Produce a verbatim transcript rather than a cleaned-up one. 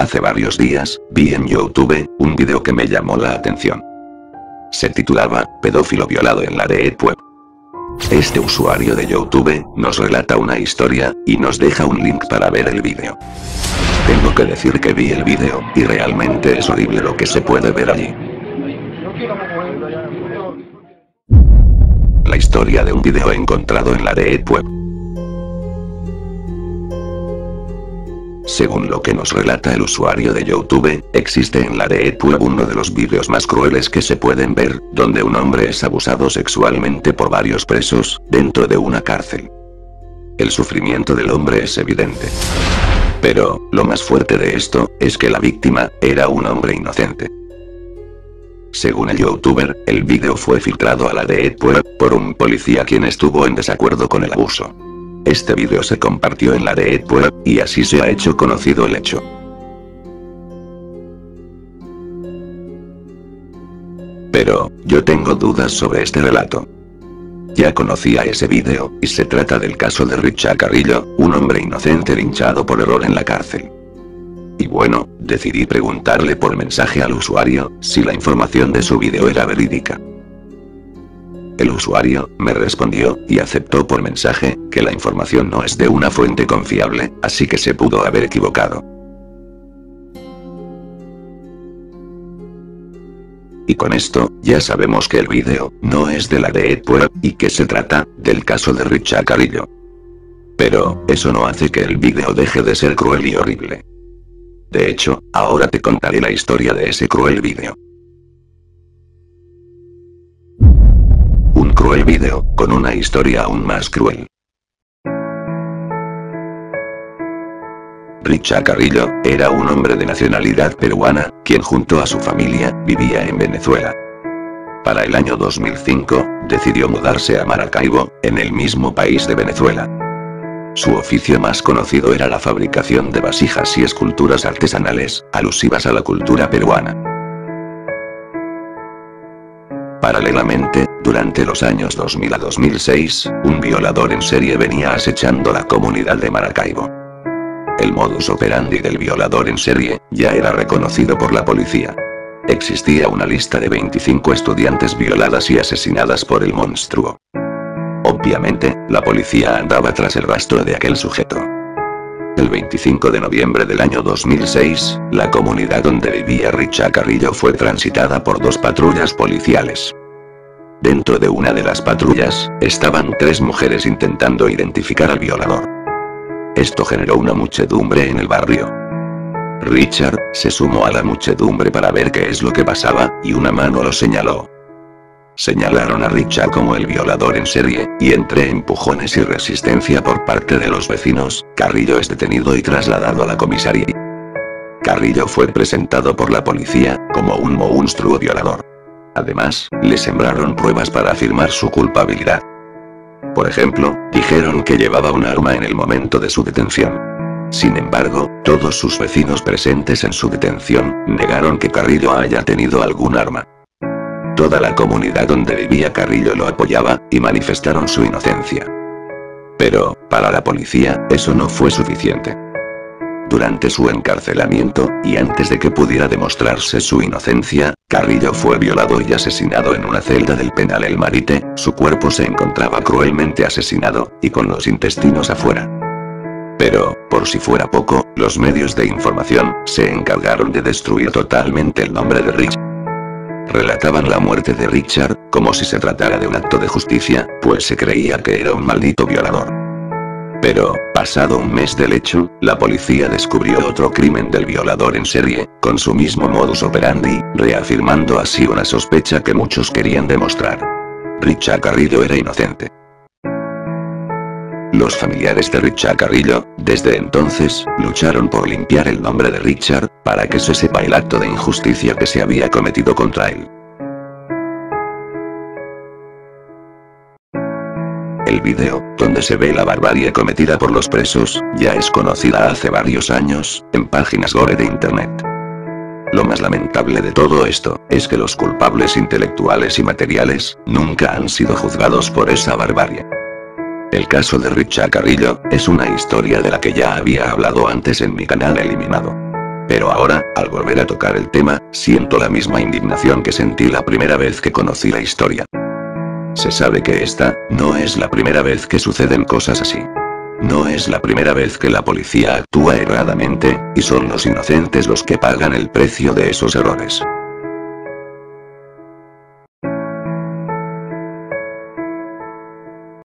Hace varios días, vi en YouTube, un video que me llamó la atención. Se titulaba, Pedófilo violado en la Deep Web. Este usuario de YouTube, nos relata una historia, y nos deja un link para ver el video. Tengo que decir que vi el video, y realmente es horrible lo que se puede ver allí. La historia de un video encontrado en la Deep Web. Según lo que nos relata el usuario de YouTube, existe en la Deep Web uno de los vídeos más crueles que se pueden ver, donde un hombre es abusado sexualmente por varios presos, dentro de una cárcel. El sufrimiento del hombre es evidente. Pero, lo más fuerte de esto, es que la víctima, era un hombre inocente. Según el youtuber, el vídeo fue filtrado a la Deep Web, por un policía quien estuvo en desacuerdo con el abuso. Este vídeo se compartió en la Deep Web, y así se ha hecho conocido el hecho. Pero, yo tengo dudas sobre este relato. Ya conocía ese vídeo, y se trata del caso de Richard Carrillo, un hombre inocente linchado por error en la cárcel. Y bueno, decidí preguntarle por mensaje al usuario, si la información de su vídeo era verídica. El usuario, me respondió, y aceptó por mensaje, que la información no es de una fuente confiable, así que se pudo haber equivocado. Y con esto, ya sabemos que el vídeo, no es de la Deep Web, y que se trata, del caso de Richard Carrillo. Pero, eso no hace que el vídeo deje de ser cruel y horrible. De hecho, ahora te contaré la historia de ese cruel vídeo. Un cruel vídeo, con una historia aún más cruel. Richard Carrillo, era un hombre de nacionalidad peruana, quien junto a su familia, vivía en Venezuela. Para el año dos mil cinco, decidió mudarse a Maracaibo, en el mismo país de Venezuela. Su oficio más conocido era la fabricación de vasijas y esculturas artesanales, alusivas a la cultura peruana. Paralelamente, durante los años dos mil a dos mil seis, un violador en serie venía acechando la comunidad de Maracaibo. El modus operandi del violador en serie, ya era reconocido por la policía. Existía una lista de veinticinco estudiantes violadas y asesinadas por el monstruo. Obviamente, la policía andaba tras el rastro de aquel sujeto. El veinticinco de noviembre del año dos mil seis, la comunidad donde vivía Richard Carrillo fue transitada por dos patrullas policiales. Dentro de una de las patrullas, estaban tres mujeres intentando identificar al violador. Esto generó una muchedumbre en el barrio. Richard, se sumó a la muchedumbre para ver qué es lo que pasaba, y una mano lo señaló. Señalaron a Richard como el violador en serie, y entre empujones y resistencia por parte de los vecinos, Carrillo es detenido y trasladado a la comisaría. Carrillo fue presentado por la policía, como un monstruo violador. Además, le sembraron pruebas para afirmar su culpabilidad. Por ejemplo, dijeron que llevaba un arma en el momento de su detención. Sin embargo, todos sus vecinos presentes en su detención, negaron que Carrillo haya tenido algún arma. Toda la comunidad donde vivía Carrillo lo apoyaba, y manifestaron su inocencia. Pero, para la policía, eso no fue suficiente. Durante su encarcelamiento, y antes de que pudiera demostrarse su inocencia, Carrillo fue violado y asesinado en una celda del penal El Marite, su cuerpo se encontraba cruelmente asesinado, y con los intestinos afuera. Pero, por si fuera poco, los medios de información, se encargaron de destruir totalmente el nombre de Richard. Relataban la muerte de Richard, como si se tratara de un acto de justicia, pues se creía que era un maldito violador. Pero, pasado un mes del hecho, la policía descubrió otro crimen del violador en serie, con su mismo modus operandi, reafirmando así una sospecha que muchos querían demostrar. Richard Carrillo era inocente. Los familiares de Richard Carrillo, desde entonces, lucharon por limpiar el nombre de Richard, para que se sepa el acto de injusticia que se había cometido contra él. El video, donde se ve la barbarie cometida por los presos, ya es conocida hace varios años, en páginas gore de internet. Lo más lamentable de todo esto, es que los culpables intelectuales y materiales, nunca han sido juzgados por esa barbarie. El caso de Richard Carrillo, es una historia de la que ya había hablado antes en mi canal Eliminado. Pero ahora, al volver a tocar el tema, siento la misma indignación que sentí la primera vez que conocí la historia. Se sabe que esta, no es la primera vez que suceden cosas así. No es la primera vez que la policía actúa erradamente, y son los inocentes los que pagan el precio de esos errores.